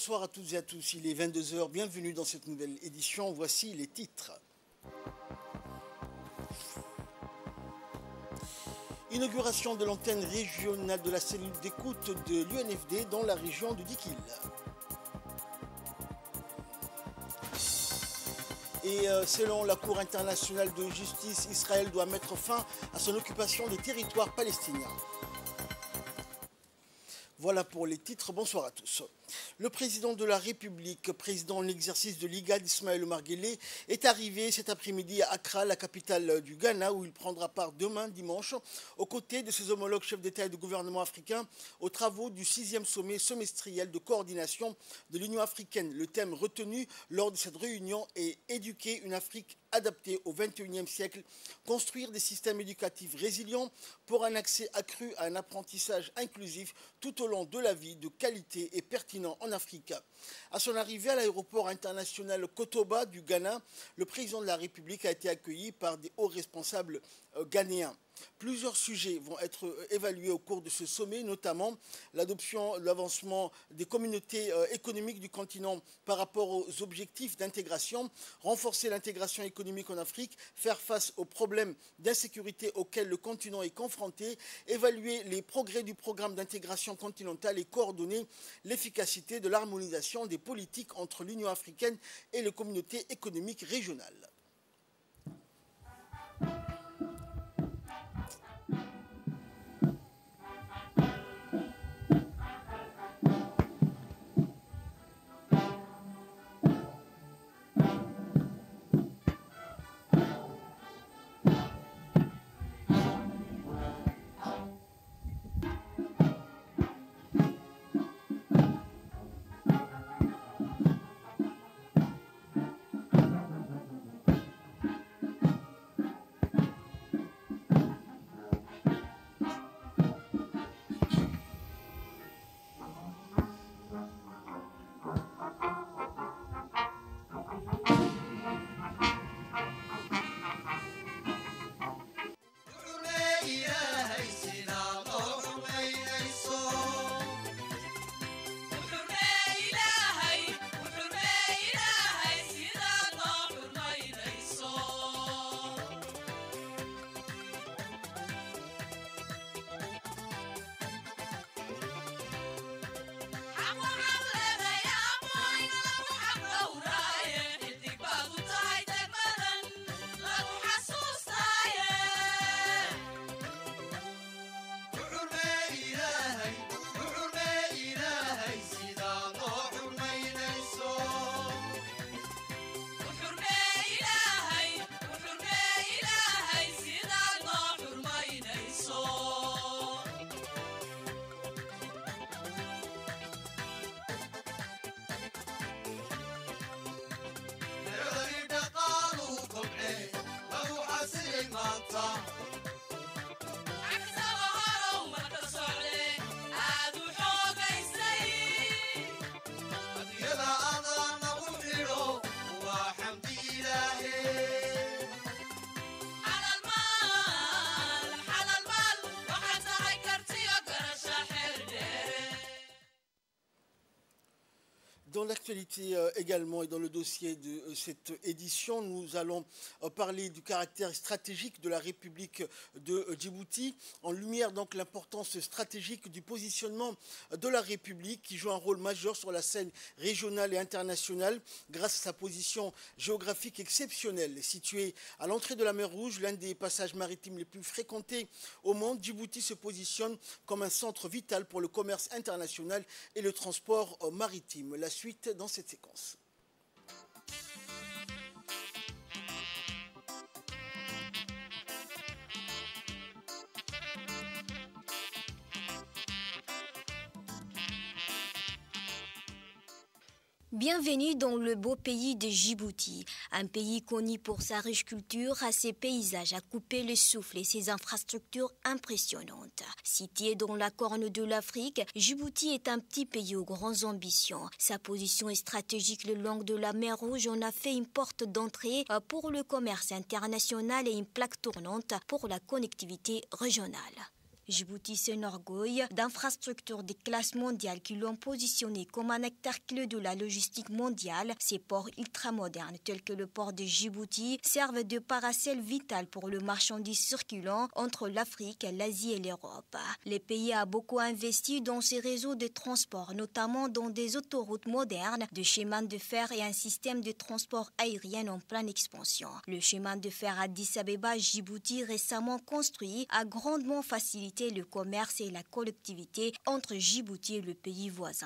Bonsoir à toutes et à tous, il est 22 heures. Bienvenue dans cette nouvelle édition. Voici les titres. Inauguration de l'antenne régionale de la cellule d'écoute de l'UNFD dans la région de Dikil. Et selon la Cour internationale de justice, Israël doit mettre fin à son occupation des territoires palestiniens. Voilà pour les titres. Bonsoir à tous. Le président de la République, président en exercice de l'IGAD, Ismaël Omar Guelleh, est arrivé cet après-midi à Accra, la capitale du Ghana, où il prendra part demain, dimanche, aux côtés de ses homologues chefs d'État et de gouvernement africains, aux travaux du 6e sommet semestriel de coordination de l'Union africaine. Le thème retenu lors de cette réunion est « Éduquer une Afrique adaptée au XXIe siècle, construire des systèmes éducatifs résilients pour un accès accru à un apprentissage inclusif tout au long de la vie, de qualité et pertinent en Afrique ». À son arrivée à l'aéroport international Kotoba du Ghana, le président de la République a été accueilli par des hauts responsables ghanéens. Plusieurs sujets vont être évalués au cours de ce sommet, notamment l'adoption, l'avancement des communautés économiques du continent par rapport aux objectifs d'intégration, renforcer l'intégration économique en Afrique, faire face aux problèmes d'insécurité auxquels le continent est confronté, évaluer les progrès du programme d'intégration continentale et coordonner l'efficacité de l'harmonisation des politiques entre l'Union africaine et les communautés économiques régionales. Dans l'actualité également et dans le dossier de cette édition, nous allons parler du caractère stratégique de la République de Djibouti, en lumière donc l'importance stratégique du positionnement de la République qui joue un rôle majeur sur la scène régionale et internationale grâce à sa position géographique exceptionnelle. Située à l'entrée de la mer Rouge, l'un des passages maritimes les plus fréquentés au monde, Djibouti se positionne comme un centre vital pour le commerce international et le transport maritime. La suite dans cette séquence. Bienvenue dans le beau pays de Djibouti, un pays connu pour sa riche culture, ses paysages à couper le souffle et ses infrastructures impressionnantes. Situé dans la corne de l'Afrique, Djibouti est un petit pays aux grandes ambitions. Sa position est stratégique le long de la mer Rouge en a fait une porte d'entrée pour le commerce international et une plaque tournante pour la connectivité régionale. Djibouti s'enorgueille d'infrastructures de classe mondiale qui l'ont positionné comme un acteur clé de la logistique mondiale. Ces ports ultramodernes tels que le port de Djibouti servent de paracelle vital pour le marchandise circulant entre l'Afrique, l'Asie et l'Europe. Le pays a beaucoup investi dans ses réseaux de transport, notamment dans des autoroutes modernes, des chemins de fer et un système de transport aérien en pleine expansion. Le chemin de fer Addis Abeba-Djibouti récemment construit a grandement facilité le commerce et la collectivité entre Djibouti et le pays voisin.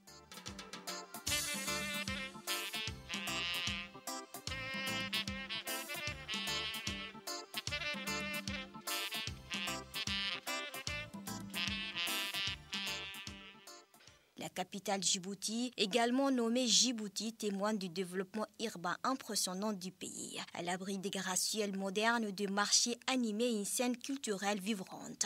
La capitale Djibouti, également nommée Djibouti, témoigne du développement urbain impressionnant du pays. Elle abrite des gratte-ciels modernes, des marchés animés et une scène culturelle vibrante.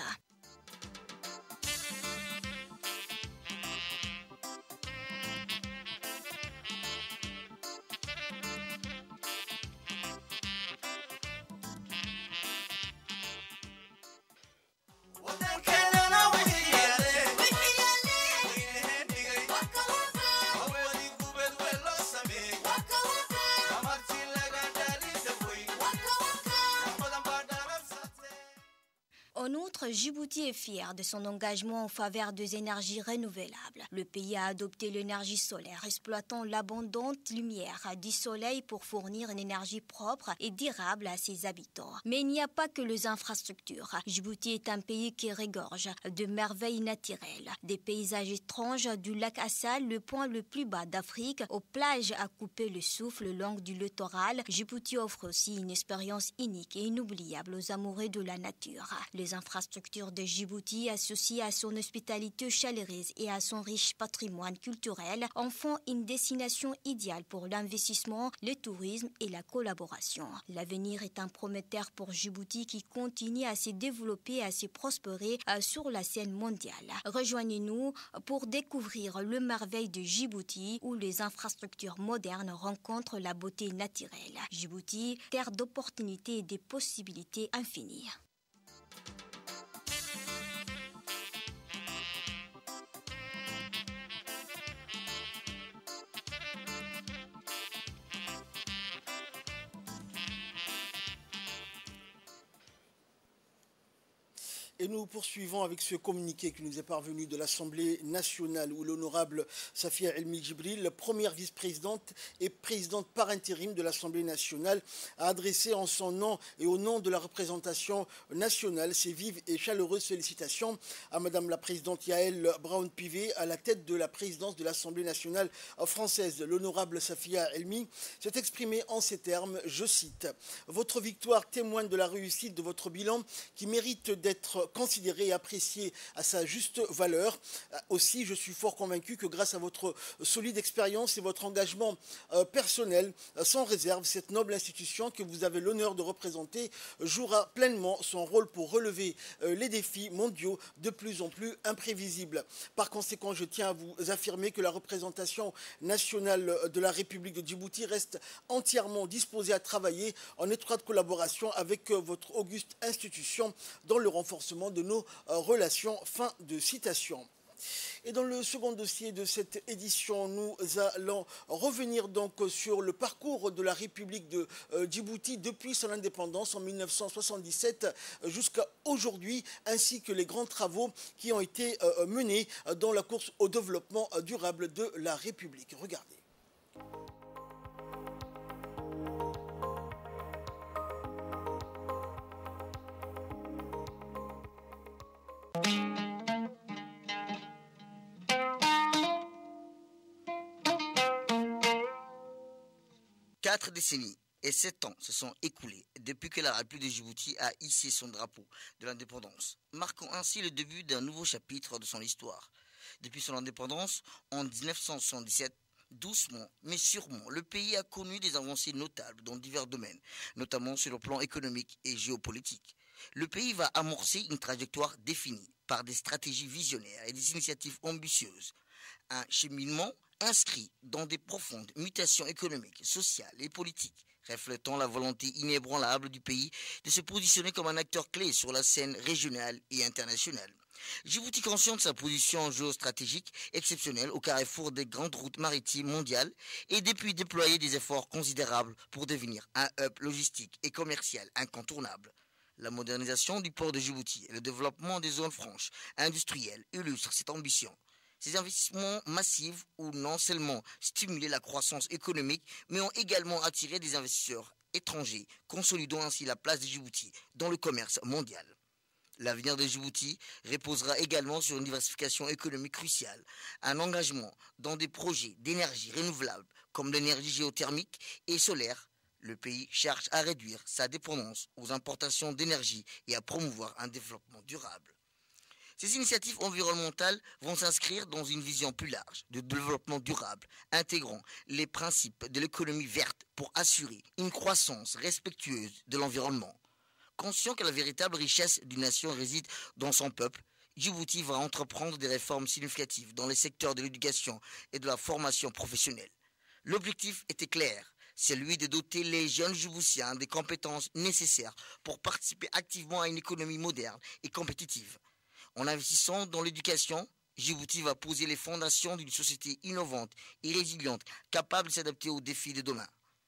En outre, Djibouti est fier de son engagement en faveur des énergies renouvelables. Le pays a adopté l'énergie solaire, exploitant l'abondante lumière du soleil pour fournir une énergie propre et durable à ses habitants. Mais il n'y a pas que les infrastructures. Djibouti est un pays qui regorge de merveilles naturelles. Des paysages étranges du lac Assal, le point le plus bas d'Afrique, aux plages à couper le souffle le long du littoral. Djibouti offre aussi une expérience unique et inoubliable aux amoureux de la nature. Les infrastructures de Djibouti, associées à son hospitalité chaleureuse et à son riche patrimoine culturel, en font une destination idéale pour l'investissement, le tourisme et la collaboration. L'avenir est un prometteur pour Djibouti qui continue à se développer et à se prospérer sur la scène mondiale. Rejoignez-nous pour découvrir le merveille de Djibouti où les infrastructures modernes rencontrent la beauté naturelle. Djibouti, terre d'opportunités et des possibilités infinies. Et nous poursuivons avec ce communiqué qui nous est parvenu de l'Assemblée nationale où l'honorable Safia Elmi Djibril, première vice-présidente et présidente par intérim de l'Assemblée nationale, a adressé en son nom et au nom de la représentation nationale ses vives et chaleureuses félicitations à Madame la Présidente Yael Braun-Pivet à la tête de la présidence de l'Assemblée nationale française. L'honorable Safia Elmi s'est exprimée en ces termes, je cite, « Votre victoire témoigne de la réussite de votre bilan qui mérite d'être considéré et apprécié à sa juste valeur. Aussi, je suis fort convaincu que grâce à votre solide expérience et votre engagement personnel, sans réserve, cette noble institution que vous avez l'honneur de représenter jouera pleinement son rôle pour relever les défis mondiaux de plus en plus imprévisibles. Par conséquent, je tiens à vous affirmer que la représentation nationale de la République de Djibouti reste entièrement disposée à travailler en étroite collaboration avec votre auguste institution dans le renforcement de nos relations. Fin de citation. Et dans le second dossier de cette édition, nous allons revenir donc sur le parcours de la République de Djibouti depuis son indépendance en 1977 jusqu'à aujourd'hui, ainsi que les grands travaux qui ont été menés dans la course au développement durable de la République. Regardez. Quatre décennies et 7 ans se sont écoulés depuis que la République de Djibouti a hissé son drapeau de l'indépendance, marquant ainsi le début d'un nouveau chapitre de son histoire. Depuis son indépendance, en 1977, doucement mais sûrement, le pays a connu des avancées notables dans divers domaines, notamment sur le plan économique et géopolitique. Le pays va amorcer une trajectoire définie par des stratégies visionnaires et des initiatives ambitieuses. Un cheminement inscrit dans des profondes mutations économiques, sociales et politiques, reflétant la volonté inébranlable du pays de se positionner comme un acteur clé sur la scène régionale et internationale. Djibouti, conscient de sa position géostratégique exceptionnelle au carrefour des grandes routes maritimes mondiales, et depuis déployé des efforts considérables pour devenir un hub logistique et commercial incontournable. La modernisation du port de Djibouti et le développement des zones franches industrielles illustrent cette ambition. Ces investissements massifs ont non seulement stimulé la croissance économique, mais ont également attiré des investisseurs étrangers, consolidant ainsi la place de Djibouti dans le commerce mondial. L'avenir de Djibouti reposera également sur une diversification économique cruciale, un engagement dans des projets d'énergie renouvelable comme l'énergie géothermique et solaire. Le pays cherche à réduire sa dépendance aux importations d'énergie et à promouvoir un développement durable. Ces initiatives environnementales vont s'inscrire dans une vision plus large de développement durable, intégrant les principes de l'économie verte pour assurer une croissance respectueuse de l'environnement. Conscient que la véritable richesse d'une nation réside dans son peuple, Djibouti va entreprendre des réformes significatives dans les secteurs de l'éducation et de la formation professionnelle. L'objectif était clair, celui de doter les jeunes Djiboutiens des compétences nécessaires pour participer activement à une économie moderne et compétitive. En investissant dans l'éducation, Djibouti va poser les fondations d'une société innovante et résiliente, capable de s'adapter aux défis de demain.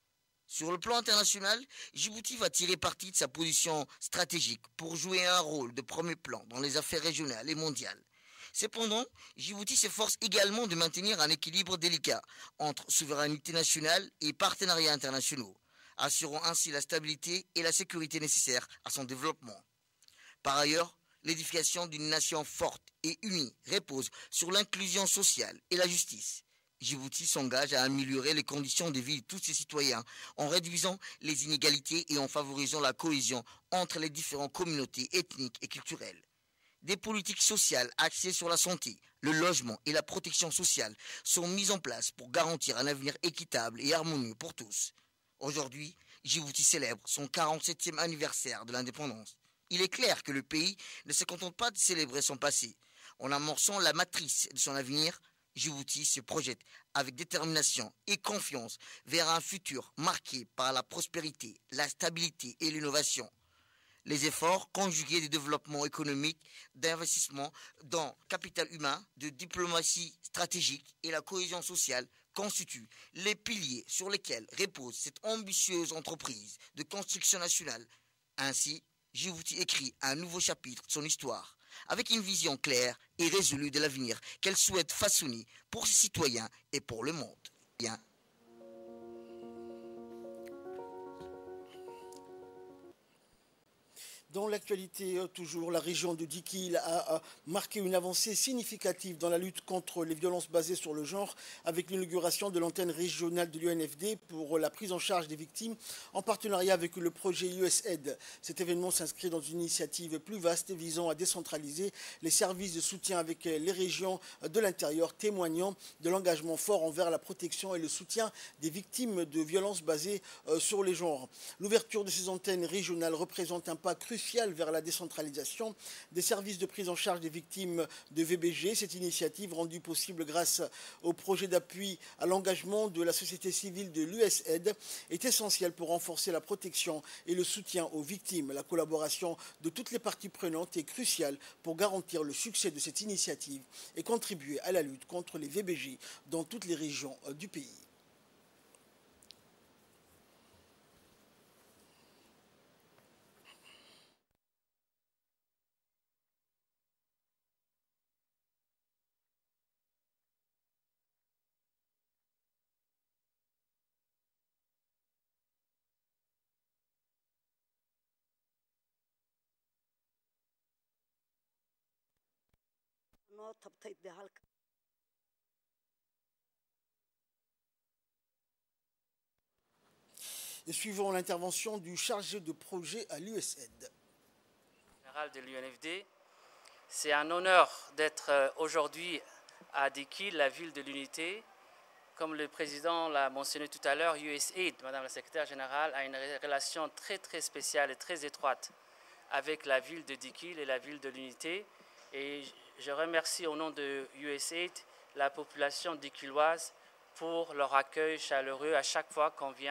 Sur le plan international, Djibouti va tirer parti de sa position stratégique pour jouer un rôle de premier plan dans les affaires régionales et mondiales. Cependant, Djibouti s'efforce également de maintenir un équilibre délicat entre souveraineté nationale et partenariats internationaux, assurant ainsi la stabilité et la sécurité nécessaires à son développement. Par ailleurs, l'édification d'une nation forte et unie repose sur l'inclusion sociale et la justice. Djibouti s'engage à améliorer les conditions de vie de tous ses citoyens en réduisant les inégalités et en favorisant la cohésion entre les différentes communautés ethniques et culturelles. Des politiques sociales axées sur la santé, le logement et la protection sociale sont mises en place pour garantir un avenir équitable et harmonieux pour tous. Aujourd'hui, Djibouti célèbre son 47e anniversaire de l'indépendance. Il est clair que le pays ne se contente pas de célébrer son passé. En amorçant la matrice de son avenir, Djibouti se projette avec détermination et confiance vers un futur marqué par la prospérité, la stabilité et l'innovation. Les efforts conjugués de développement économique, d'investissement dans le capital humain, de diplomatie stratégique et la cohésion sociale constituent les piliers sur lesquels repose cette ambitieuse entreprise de construction nationale. Ainsi, Djibouti écrit un nouveau chapitre de son histoire, avec une vision claire et résolue de l'avenir qu'elle souhaite façonner pour ses citoyens et pour le monde. Bien. Dans l'actualité, toujours, la région de Dikil a marqué une avancée significative dans la lutte contre les violences basées sur le genre avec l'inauguration de l'antenne régionale de l'UNFD pour la prise en charge des victimes en partenariat avec le projet USAID. Cet événement s'inscrit dans une initiative plus vaste visant à décentraliser les services de soutien avec les régions de l'intérieur, témoignant de l'engagement fort envers la protection et le soutien des victimes de violences basées sur les genres. L'ouverture de ces antennes régionales représente un pas crucial vers la décentralisation des services de prise en charge des victimes de VBG. Cette initiative, rendue possible grâce au projet d'appui à l'engagement de la société civile de l'USAID, est essentielle pour renforcer la protection et le soutien aux victimes. La collaboration de toutes les parties prenantes est cruciale pour garantir le succès de cette initiative et contribuer à la lutte contre les VBG dans toutes les régions du pays. Et suivant l'intervention du chargé de projet à l'USAID. Général de l'UNFD, c'est un honneur d'être aujourd'hui à Dikil, la ville de l'unité. Comme le président l'a mentionné tout à l'heure, USAID, Madame la secrétaire générale, a une relation très très spéciale et très étroite avec la ville de Dikil et la ville de l'unité. Et je remercie au nom de USAID la population dikiloise pour leur accueil chaleureux à chaque fois qu'on vient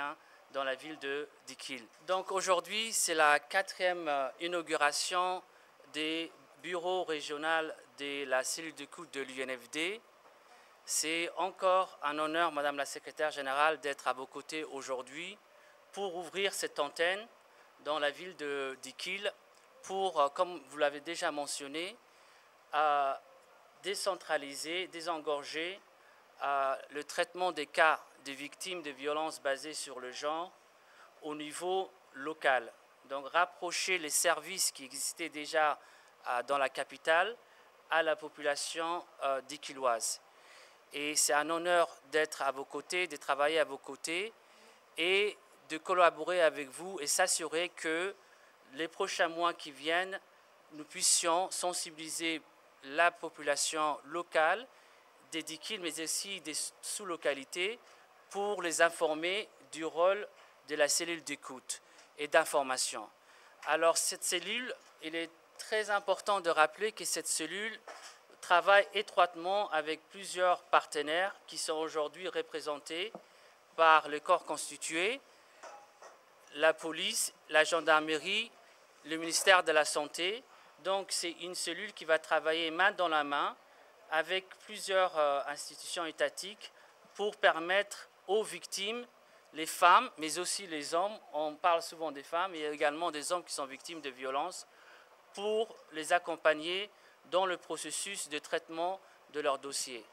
dans la ville de Dikil. Donc aujourd'hui, c'est la 4e inauguration des bureaux régionaux de la cellule d'écoute de l'UNFD. C'est encore un honneur, Madame la Secrétaire Générale, d'être à vos côtés aujourd'hui pour ouvrir cette antenne dans la ville de Dikil pour, comme vous l'avez déjà mentionné, décentraliser, désengorger le traitement des cas de victimes de violences basées sur le genre au niveau local. Donc rapprocher les services qui existaient déjà dans la capitale à la population dikiloise. Et c'est un honneur d'être à vos côtés, de travailler à vos côtés et de collaborer avec vous et s'assurer que les prochains mois qui viennent, nous puissions sensibiliser la population locale des Dikil, mais aussi des sous-localités, pour les informer du rôle de la cellule d'écoute et d'information. Alors cette cellule, il est très important de rappeler que cette cellule travaille étroitement avec plusieurs partenaires qui sont aujourd'hui représentés par le corps constitué, la police, la gendarmerie, le ministère de la Santé. Donc c'est une cellule qui va travailler main dans la main avec plusieurs institutions étatiques pour permettre aux victimes, les femmes, mais aussi les hommes, on parle souvent des femmes, mais il y a également des hommes qui sont victimes de violences, pour les accompagner dans le processus de traitement de leur dossier.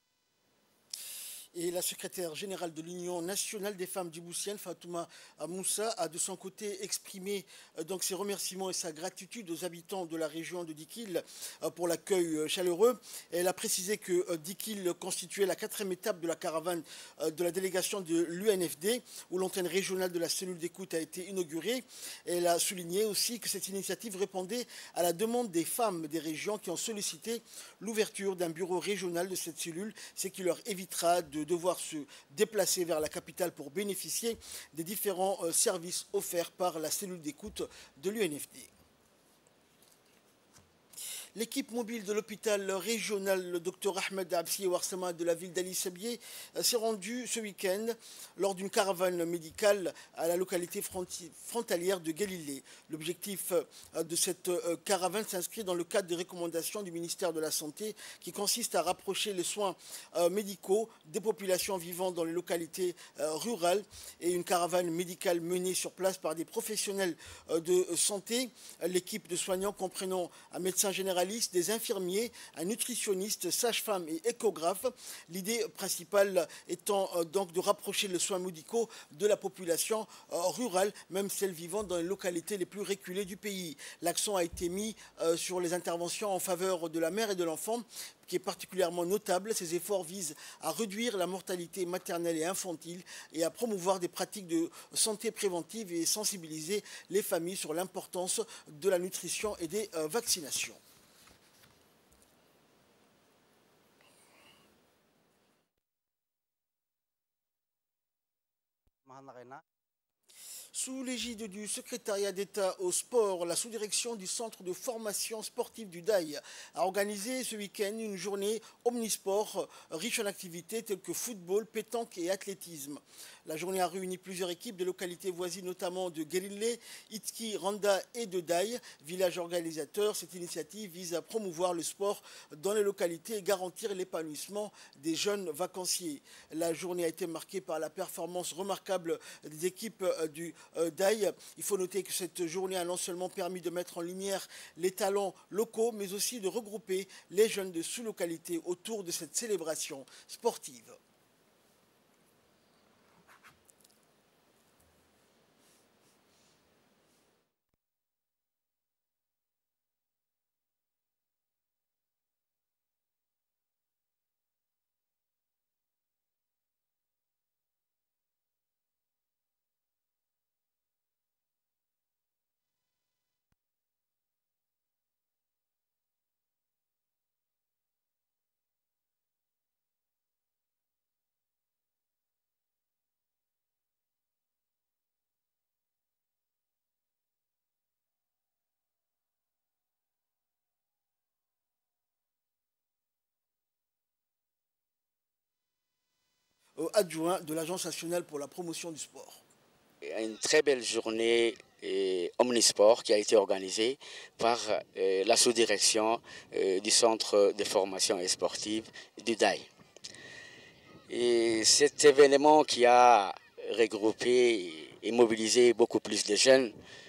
Et la secrétaire générale de l'Union nationale des femmes djiboutiennes, Fatouma Moussa, a de son côté exprimé donc ses remerciements et sa gratitude aux habitants de la région de Dikil pour l'accueil chaleureux. Elle a précisé que Dikil constituait la 4e étape de la caravane de la délégation de l'UNFD, où l'antenne régionale de la cellule d'écoute a été inaugurée. Elle a souligné aussi que cette initiative répondait à la demande des femmes des régions qui ont sollicité l'ouverture d'un bureau régional de cette cellule, ce qui leur évitera de devoir se déplacer vers la capitale pour bénéficier des différents services offerts par la cellule d'écoute de l'UNFD. L'équipe mobile de l'hôpital régional, le Dr Ahmed Absi Warsama de la ville d'Ali Sabié, s'est rendu ce week-end lors d'une caravane médicale à la localité frontalière de Galilée. L'objectif de cette caravane s'inscrit dans le cadre des recommandations du ministère de la Santé qui consiste à rapprocher les soins médicaux des populations vivant dans les localités rurales, et une caravane médicale menée sur place par des professionnels de santé. L'équipe de soignants comprenant un médecin généraliste, des infirmiers, un nutritionniste, sage-femme et échographe. L'idée principale étant donc de rapprocher les soins médicaux de la population rurale, même celle vivant dans les localités les plus reculées du pays. L'accent a été mis sur les interventions en faveur de la mère et de l'enfant, qui est particulièrement notable. Ces efforts visent à réduire la mortalité maternelle et infantile et à promouvoir des pratiques de santé préventive et sensibiliser les familles sur l'importance de la nutrition et des vaccinations. Sous l'égide du secrétariat d'État au sport, la sous-direction du centre de formation sportive du DAI a organisé ce week-end une journée omnisport riche en activités telles que football, pétanque et athlétisme. La journée a réuni plusieurs équipes de localités voisines, notamment de Guérilé, Itki, Randa et de Daï, village organisateur. Cette initiative vise à promouvoir le sport dans les localités et garantir l'épanouissement des jeunes vacanciers. La journée a été marquée par la performance remarquable des équipes du Daï. Il faut noter que cette journée a non seulement permis de mettre en lumière les talents locaux, mais aussi de regrouper les jeunes de sous-localités autour de cette célébration sportive. Adjoint de l'Agence nationale pour la promotion du sport. une très belle journée omnisport qui a été organisée par la sous-direction du centre de formation et sportive du DAI. Et cet événement qui a regroupé et mobilisé beaucoup plus de jeunes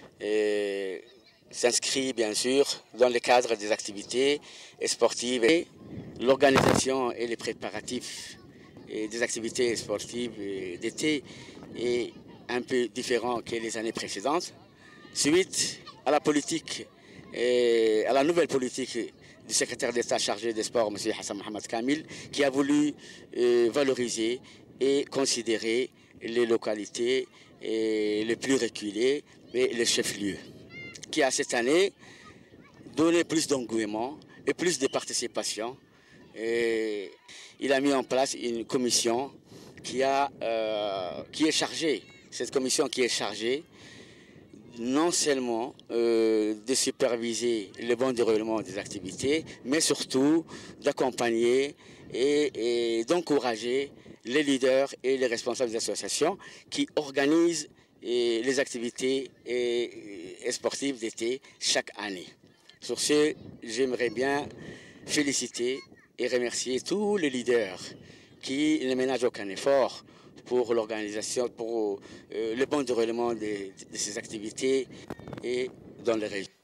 s'inscrit bien sûr dans le cadre des activités sportives et l'organisation et les préparatifs des activités sportives d'été est un peu différent que les années précédentes. Suite à la politique, à la nouvelle politique du secrétaire d'État chargé des sports, M. Hassan Mohamed Kamil, qui a voulu valoriser et considérer les localités les plus reculées et les chefs-lieux, qui a cette année donné plus d'engouement et plus de participation. Et il a mis en place une commission qui est chargée, cette commission qui est chargée non seulement de superviser le bon déroulement des activités, mais surtout d'accompagner et d'encourager les leaders et les responsables des associations qui organisent les activités sportives d'été chaque année. Sur ce, j'aimerais bien féliciter et remercier tous les leaders qui ne ménagent aucun effort pour l'organisation, pour le bon déroulement de ces activités et dans les régions.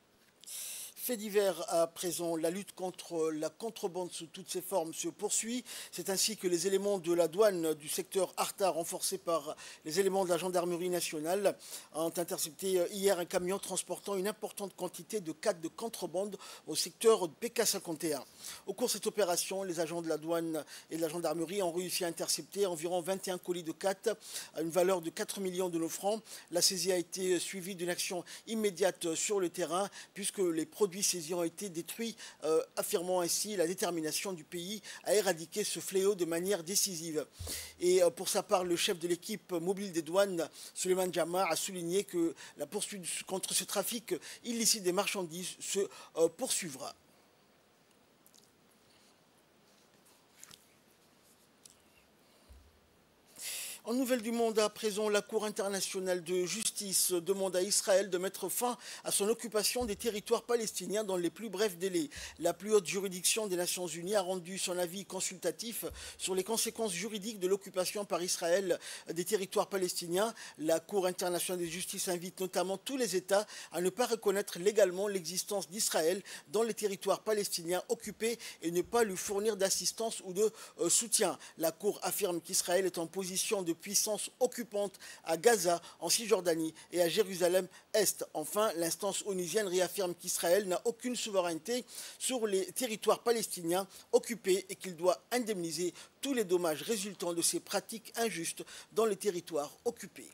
Fait divers à présent, la lutte contre la contrebande sous toutes ses formes se poursuit. C'est ainsi que les éléments de la douane du secteur Arta, renforcés par les éléments de la gendarmerie nationale, ont intercepté hier un camion transportant une importante quantité de cannes de contrebande au secteur de PK51. Au cours de cette opération, les agents de la douane et de la gendarmerie ont réussi à intercepter environ 21 colis de cannes à une valeur de 4 millions de nos francs. La saisie a été suivie d'une action immédiate sur le terrain puisque les produits saisis ont été détruits, affirmant ainsi la détermination du pays à éradiquer ce fléau de manière décisive. Et pour sa part, le chef de l'équipe mobile des douanes, Suleiman Jama, a souligné que la poursuite contre ce trafic illicite des marchandises se poursuivra. En nouvelles du monde, à présent, la Cour internationale de justice demande à Israël de mettre fin à son occupation des territoires palestiniens dans les plus brefs délais. La plus haute juridiction des Nations Unies a rendu son avis consultatif sur les conséquences juridiques de l'occupation par Israël des territoires palestiniens. La Cour internationale de justice invite notamment tous les États à ne pas reconnaître légalement l'existence d'Israël dans les territoires palestiniens occupés et ne pas lui fournir d'assistance ou de soutien. La Cour affirme qu'Israël est en position de puissance occupante à Gaza, en Cisjordanie et à Jérusalem-Est. Enfin, l'instance onusienne réaffirme qu'Israël n'a aucune souveraineté sur les territoires palestiniens occupés et qu'il doit indemniser tous les dommages résultant de ces pratiques injustes dans les territoires occupés.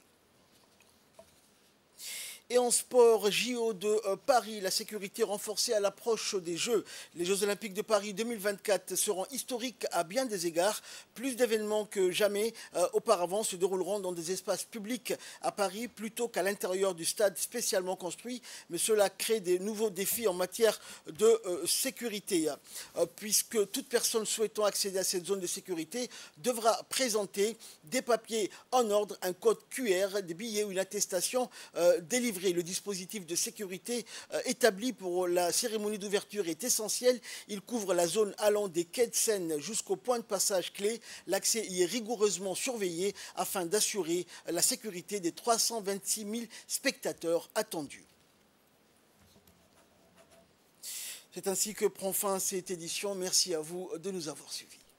Et en sport, JO de Paris, la sécurité renforcée à l'approche des Jeux. Les Jeux Olympiques de Paris 2024 seront historiques à bien des égards. Plus d'événements que jamais auparavant se dérouleront dans des espaces publics à Paris plutôt qu'à l'intérieur du stade spécialement construit. Mais cela crée des nouveaux défis en matière de sécurité, puisque toute personne souhaitant accéder à cette zone de sécurité devra présenter des papiers en ordre, un code QR, des billets ou une attestation délivrée. Le dispositif de sécurité établi pour la cérémonie d'ouverture est essentiel. Il couvre la zone allant des quais de Seine jusqu'au point de passage clé. L'accès y est rigoureusement surveillé afin d'assurer la sécurité des 326 000 spectateurs attendus. C'est ainsi que prend fin cette édition. Merci à vous de nous avoir suivis.